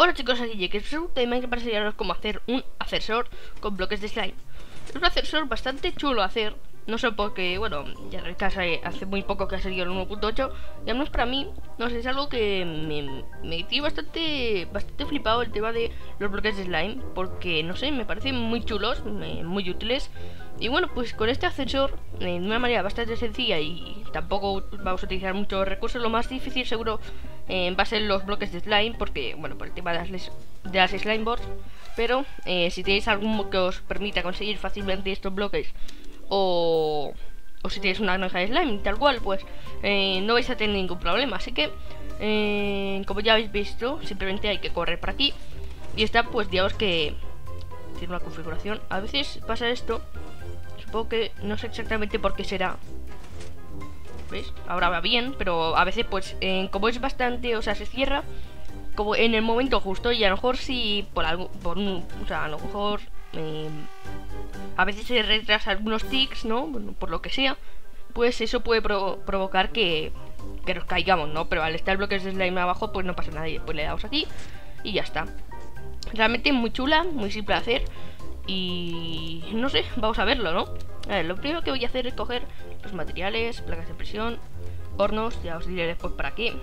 Hola chicos, aquí Jake, también para enseñaros cómo hacer un ascensor con bloques de slime. Es un ascensor bastante chulo a hacer, no sé porque, bueno, ya en casa hace muy poco que ha salido el 1.8 y al menos para mí, no sé, es algo que me tiene bastante flipado el tema de los bloques de slime, porque, no sé, me parecen muy chulos, muy útiles. Y bueno, pues con este ascensor, de una manera bastante sencilla y tampoco vamos a utilizar muchos recursos, lo más difícil seguro va a ser los bloques de slime, porque, bueno, por el tema de las slime boards. Pero si tenéis algún que os permita conseguir fácilmente estos bloques, o si tenéis una granja de slime tal cual, pues no vais a tener ningún problema. Así que, como ya habéis visto, simplemente hay que correr por aquí. Y esta, pues digamos que tiene una configuración. A veces pasa esto, supongo que no sé exactamente por qué será. ¿Veis? Ahora va bien, pero a veces pues como es bastante, o sea, se cierra como en el momento justo, y a lo mejor si por algo, o sea, a lo mejor a veces se retrasa algunos tics, ¿no? Bueno, por lo que sea, pues eso puede provocar que nos caigamos, ¿no? Pero al estar bloques de slime abajo, pues no pasa nada, y después le damos aquí y ya está. Realmente muy chula, muy simple de hacer. Y no sé, vamos a verlo, ¿no? A ver, lo primero que voy a hacer es coger los materiales, placas de presión, hornos, ya os diré después para qué.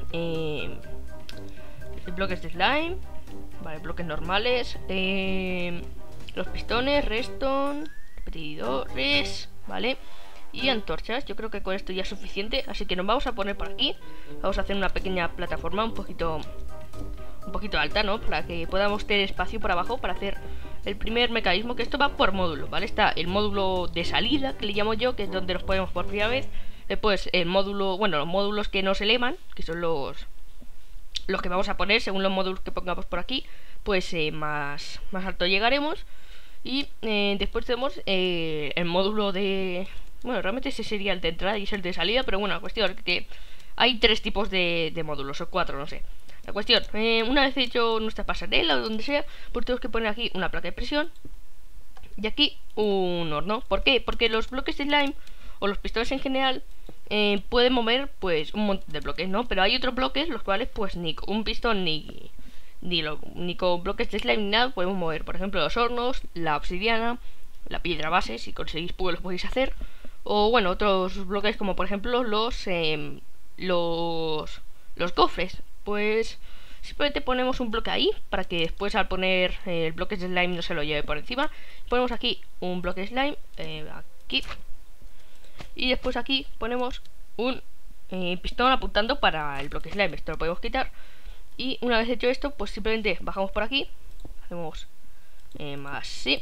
Bloques de slime, vale, bloques normales, los pistones, redstone, repetidores, vale, y antorchas. Yo creo que con esto ya es suficiente, así que nos vamos a poner por aquí. Vamos a hacer una pequeña plataforma un poquito alta, ¿no? Para que podamos tener espacio por abajo para hacer el primer mecanismo, que esto va por módulo, ¿vale? Está el módulo de salida, que le llamo yo, que es donde nos ponemos por primera vez. Después el módulo, bueno, los módulos que nos elevan, que son los que vamos a poner según los módulos que pongamos por aquí, pues más alto llegaremos. Y después tenemos el módulo de... Bueno, realmente ese sería el de entrada y es el de salida, pero bueno, la cuestión es que hay tres tipos de módulos, o cuatro, no sé. La cuestión, una vez hecho nuestra pasarela o donde sea, pues tenemos que poner aquí una placa de presión y aquí un horno. ¿Por qué? Porque los bloques de slime o los pistones en general pueden mover pues un montón de bloques, ¿no? Pero hay otros bloques los cuales pues ni con un pistón ni con bloques de slime ni nada podemos mover. Por ejemplo, los hornos, la obsidiana, la piedra base, si conseguís pues los podéis hacer. O bueno, otros bloques como por ejemplo los cofres. Pues simplemente ponemos un bloque ahí para que después al poner el bloque de slime no se lo lleve por encima. Ponemos aquí un bloque de slime, aquí. Y después aquí ponemos un pistón apuntando para el bloque slime. Esto lo podemos quitar. Y una vez hecho esto, pues simplemente bajamos por aquí. Hacemos así.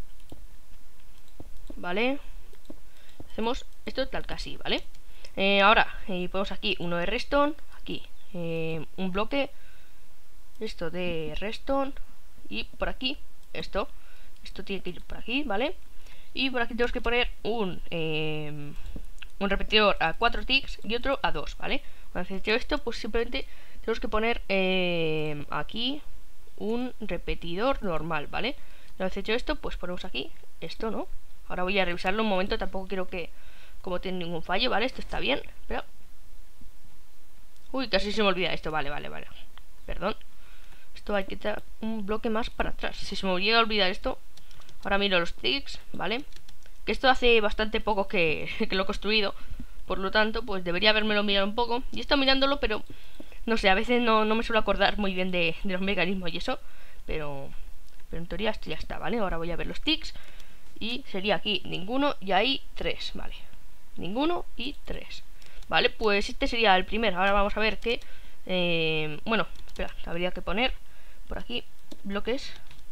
Vale. Hacemos esto tal que así, ¿vale? Ahora ponemos aquí uno de redstone. Aquí un bloque. Esto de redstone. Y por aquí esto tiene que ir por aquí, ¿vale? Y por aquí tenemos que poner un repetidor a 4 ticks y otro a 2, ¿vale? Una vez hecho esto, pues simplemente tenemos que poner aquí un repetidor normal, ¿vale? Una vez hecho esto, pues ponemos aquí esto, ¿no? Ahora voy a revisarlo un momento, tampoco quiero que como tiene ningún fallo, ¿vale? Esto está bien, pero... Uy, casi se me olvida esto, vale. Perdón. Esto hay que quitar un bloque más para atrás. Si se me llega a olvidar esto. Ahora miro los tricks, ¿vale? Que esto hace bastante poco que lo he construido. Por lo tanto, pues debería habérmelo mirado un poco. Y he estado mirándolo, pero no sé, a veces no me suelo acordar muy bien de los mecanismos y eso. Pero en teoría esto ya está, ¿vale? Ahora voy a ver los tics. Y sería aquí ninguno y ahí 3, ¿vale? Ninguno y 3. Vale, pues este sería el primero. Ahora vamos a ver que... bueno, espera, habría que poner por aquí bloques,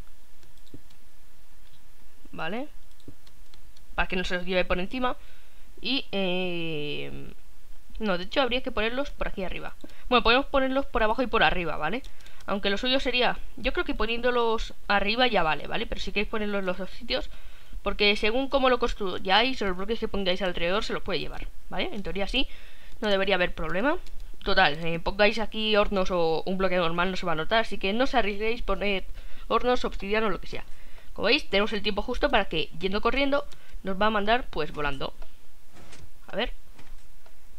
¿vale? Para que no se los lleve por encima. Y no, de hecho habría que ponerlos por aquí arriba. Bueno, podemos ponerlos por abajo y por arriba, ¿vale? Aunque lo suyo sería, yo creo que poniéndolos arriba ya vale, ¿vale? Pero si queréis ponerlos en los dos sitios, porque según cómo lo construyáis, los bloques que pongáis alrededor se los puede llevar, ¿vale? En teoría sí, no debería haber problema. Total, pongáis aquí hornos o un bloque normal, no se va a notar. Así que no os arriesguéis poner hornos, obsidiano o lo que sea. Como veis, tenemos el tiempo justo para que, yendo corriendo, nos va a mandar pues volando. A ver.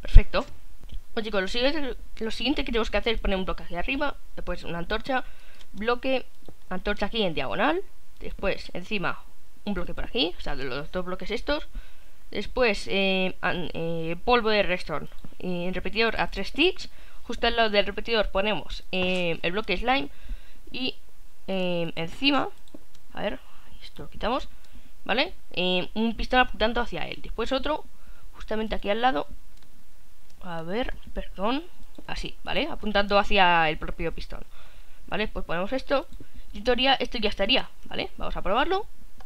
Perfecto. Pues chicos, lo siguiente que tenemos que hacer es poner un bloque aquí arriba. Después una antorcha. bloque, antorcha aquí en diagonal. Después encima un bloque por aquí, o sea, de los dos bloques estos. Después polvo de redstone en repetidor a 3 ticks. Justo al lado del repetidor ponemos el bloque slime. Y encima, a ver, esto lo quitamos, ¿vale? Un pistón apuntando hacia él. Después otro justamente aquí al lado. A ver, perdón. Así, ¿vale? Apuntando hacia el propio pistón. ¿Vale? Pues ponemos esto. Y en teoría esto ya estaría, ¿vale? Vamos a probarlo.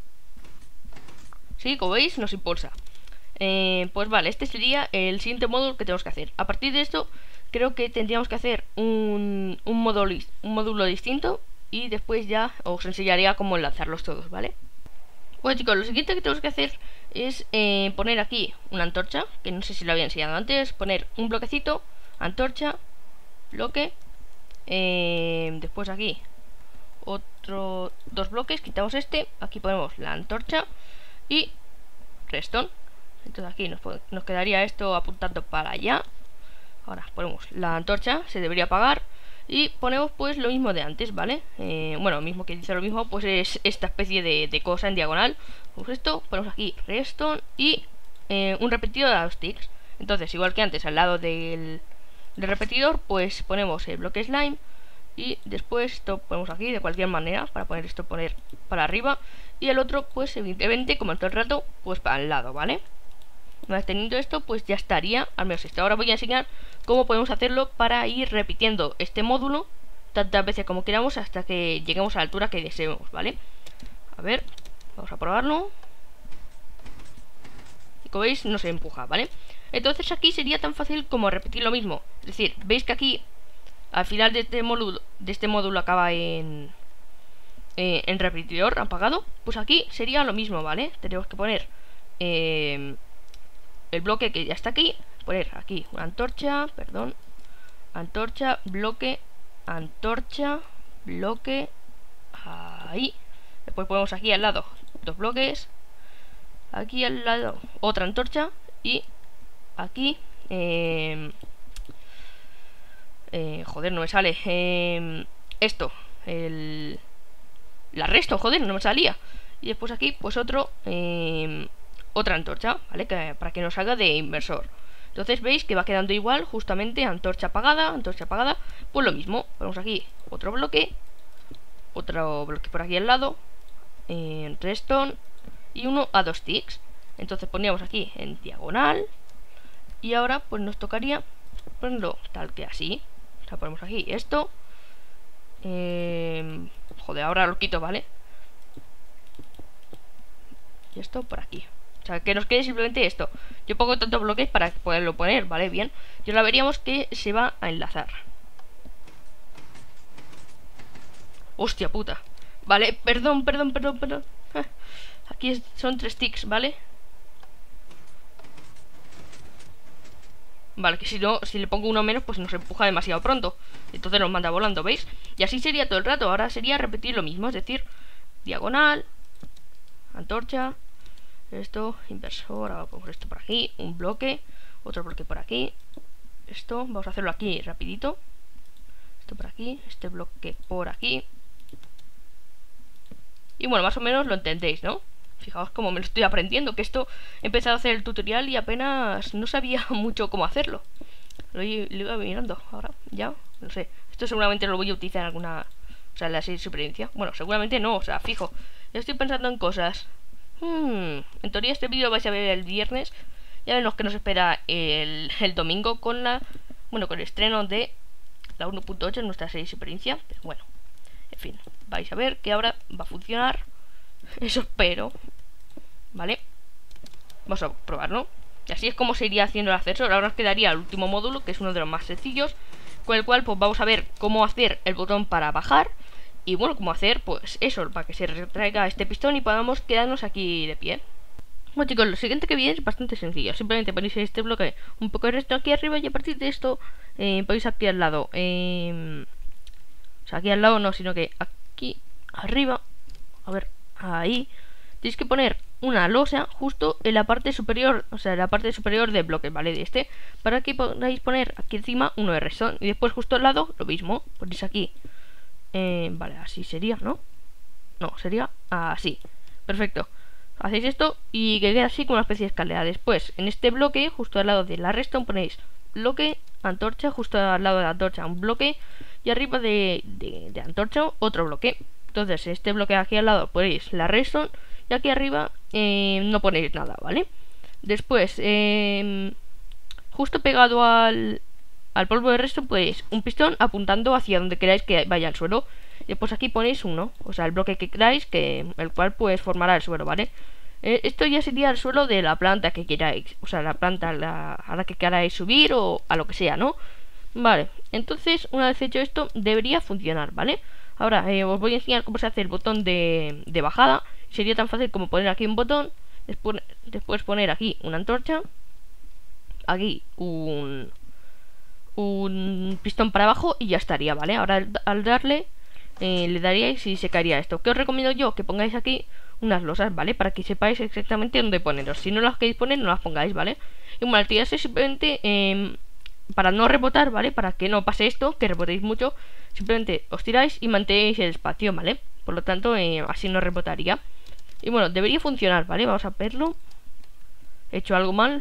Sí, como veis, nos impulsa. Pues vale, este sería el siguiente módulo que tenemos que hacer. A partir de esto, creo que tendríamos que hacer un módulo distinto. Y después ya os enseñaría cómo enlazarlos todos, ¿vale? Bueno, chicos, lo siguiente que tenemos que hacer es poner aquí una antorcha, que no sé si lo había enseñado antes. Poner un bloquecito, antorcha, bloque. Después aquí otro, dos bloques, quitamos este. Aquí ponemos la antorcha y redstone. Entonces aquí nos quedaría esto apuntando para allá. Ahora ponemos la antorcha, se debería apagar. Y ponemos pues lo mismo de antes, ¿vale? Bueno, mismo que dice lo mismo, pues es esta especie de cosa en diagonal. Pues esto, ponemos aquí redstone y un repetidor a 2 ticks. Entonces, igual que antes, al lado del repetidor, pues ponemos el bloque slime. Y después esto ponemos aquí de cualquier manera, para poner esto para arriba. Y el otro, pues evidentemente, como en todo el rato, pues para el lado, ¿vale? Una vez teniendo esto, pues ya estaría, al menos esto. Ahora voy a enseñar cómo podemos hacerlo para ir repitiendo este módulo tantas veces como queramos hasta que lleguemos a la altura que deseemos, ¿vale? A ver, vamos a probarlo. Y como veis, no se empuja, ¿vale? Entonces aquí sería tan fácil como repetir lo mismo. Es decir, veis que aquí, al final de este módulo acaba en repetidor apagado. Pues aquí sería lo mismo, ¿vale? Tenemos que poner el bloque que ya está aquí, poner aquí una antorcha, perdón, antorcha, bloque, antorcha, bloque, ahí. Después ponemos aquí al lado dos bloques, aquí al lado otra antorcha y aquí joder, no me sale esto, la resto, joder, no me salía. Y después aquí pues otro otra antorcha, ¿vale? Para que nos salga de inversor. Entonces veis que va quedando igual, justamente antorcha apagada, pues lo mismo. Ponemos aquí otro bloque por aquí al lado, redstone y uno a 2 ticks. Entonces poníamos aquí en diagonal y ahora pues nos tocaría ponerlo tal que así. O sea, ponemos aquí esto. Joder, ahora lo quito, ¿vale? Y esto por aquí. O sea, que nos quede simplemente esto. Yo pongo tantos bloques para poderlo poner, ¿vale? Bien. Y ahora veríamos que se va a enlazar. Hostia puta. Vale, perdón. Aquí son 3 ticks, ¿vale? Vale, que si no, si le pongo uno menos, pues nos empuja demasiado pronto. Entonces nos manda volando, ¿veis? Y así sería todo el rato. Ahora sería repetir lo mismo, es decir, diagonal, antorcha, esto, inversor, ahora ponemos esto por aquí, un bloque, otro bloque por aquí. Esto, vamos a hacerlo aquí rapidito. Esto por aquí, este bloque por aquí. Y bueno, más o menos lo entendéis, ¿no? Fijaos cómo me lo estoy aprendiendo, que esto he empezado a hacer el tutorial y apenas no sabía mucho cómo hacerlo. Lo iba mirando, ahora ya, no sé. Esto seguramente lo voy a utilizar en alguna, o sea, en la serie de supervivencia. Bueno, seguramente no, o sea, fijo. Ya estoy pensando en cosas. En teoría este vídeo lo vais a ver el viernes. Ya ven los que nos espera el domingo con con el estreno de la 1.8 en nuestra serie de supervivencia. Pero bueno, en fin, vais a ver que ahora va a funcionar. Eso espero. Vale, vamos a probarlo. Y así es como se iría haciendo el ascensor. Ahora nos quedaría el último módulo, que es uno de los más sencillos, con el cual pues vamos a ver cómo hacer el botón para bajar. Y bueno, cómo hacer pues eso, para que se retraiga este pistón y podamos quedarnos aquí de pie. Bueno chicos, lo siguiente que viene es bastante sencillo. Simplemente ponéis este bloque, un poco de resto aquí arriba, y a partir de esto ponéis aquí al lado, o sea, aquí al lado no, sino que aquí arriba, a ver, ahí tenéis que poner una losa justo en la parte superior, o sea, en la parte superior del bloque, ¿vale? De este, para que podáis poner aquí encima uno de redstone. Y después justo al lado, lo mismo, ponéis aquí Vale, así sería, ¿no? No, sería así. Perfecto. Hacéis esto y que quede así como una especie de escalera. Después, en este bloque, justo al lado de la redstone, ponéis bloque, antorcha, justo al lado de la antorcha, un bloque. Y arriba de antorcha, otro bloque. Entonces, en este bloque de aquí al lado ponéis la redstone. Y aquí arriba no ponéis nada, ¿vale? Después, justo pegado al polvo de redstone, ponéis un pistón apuntando hacia donde queráis que vaya el suelo. Y después aquí ponéis uno, o sea, el bloque que queráis, el cual pues formará el suelo, ¿vale? Esto ya sería el suelo de la planta que queráis, o sea, la planta a la que queráis subir o a lo que sea, ¿no? Vale, entonces una vez hecho esto debería funcionar, ¿vale? Ahora os voy a enseñar cómo se hace el botón de bajada. Sería tan fácil como poner aquí un botón, después poner aquí una antorcha, aquí un pistón para abajo y ya estaría, ¿vale? Ahora al darle le daríais y se caería esto. ¿Qué os recomiendo yo? Que pongáis aquí unas losas, ¿vale? Para que sepáis exactamente dónde poneros. Si no las queréis poner, no las pongáis, ¿vale? Y bueno, al tirarse simplemente para no rebotar, ¿vale? Para que no pase esto, que rebotéis mucho, simplemente os tiráis y mantenéis el espacio, ¿vale? Por lo tanto, así no rebotaría. Y bueno, debería funcionar, ¿vale? Vamos a verlo. He hecho algo mal.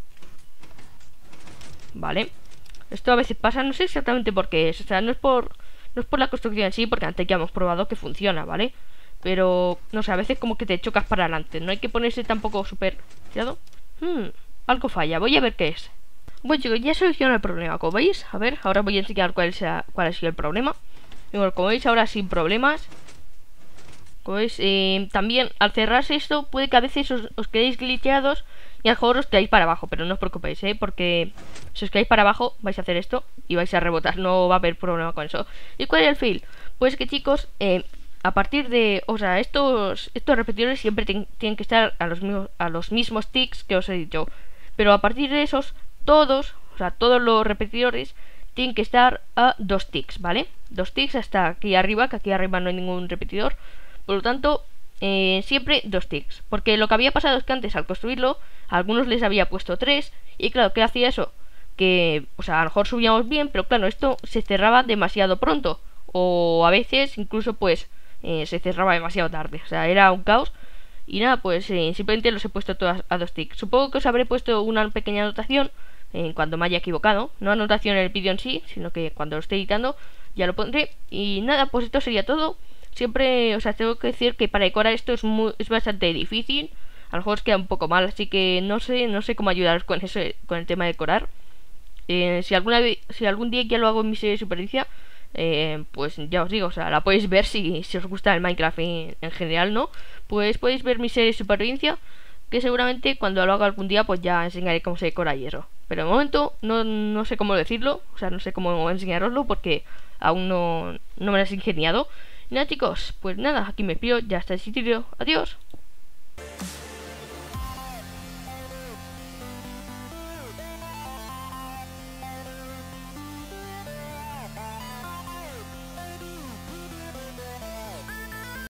Vale. Esto a veces pasa, no sé exactamente por qué es. O sea, no es por la construcción en sí, porque antes ya hemos probado que funciona, ¿vale? Pero, no sé, a veces como que te chocas para adelante. No hay que ponerse tampoco súper... ¿Cuidado? Algo falla, voy a ver qué es. Bueno chicos, ya soluciono el problema, como veis. A ver, ahora voy a enseñar cuál ha sido el problema. Y bueno, como veis ahora sin problemas. Como veis, también al cerrarse esto puede que a veces os quedéis glitcheados y a lo mejor os quedáis para abajo. Pero no os preocupéis, porque si os quedáis para abajo vais a hacer esto y vais a rebotar. No va a haber problema con eso. ¿Y cuál es el fail? Pues que chicos, a partir de... O sea, estos repetidores siempre tienen que estar a los mismos ticks que os he dicho. Pero a partir de esos, todos los repetidores tienen que estar a 2 ticks, ¿vale? 2 ticks hasta aquí arriba, que aquí arriba no hay ningún repetidor. Por lo tanto, siempre 2 ticks. Porque lo que había pasado es que antes al construirlo, a algunos les había puesto 3. Y claro, ¿qué hacía eso? Que, o sea, a lo mejor subíamos bien, pero claro, esto se cerraba demasiado pronto. O a veces incluso pues se cerraba demasiado tarde. O sea, era un caos. Y nada, pues simplemente los he puesto todas a 2 ticks. Supongo que os habré puesto una pequeña anotación cuando me haya equivocado. No anotación en el vídeo en sí, sino que cuando lo esté editando ya lo pondré. Y nada, pues esto sería todo. Siempre, o sea, tengo que decir que para decorar esto es bastante difícil. A lo mejor os queda un poco mal, así que no sé cómo ayudaros con eso, con el tema de decorar. Si algún día ya lo hago en mi serie de supervivencia, pues ya os digo, o sea, la podéis ver si os gusta el Minecraft en general, ¿no? Pues podéis ver mi serie de supervivencia, que seguramente cuando lo haga algún día, pues ya enseñaré cómo se decora hierro. Pero de momento no sé cómo decirlo, o sea, no sé cómo enseñaroslo porque aún no me lo he ingeniado. Y nada chicos, pues nada, aquí me despido, ya está el sitio, adiós.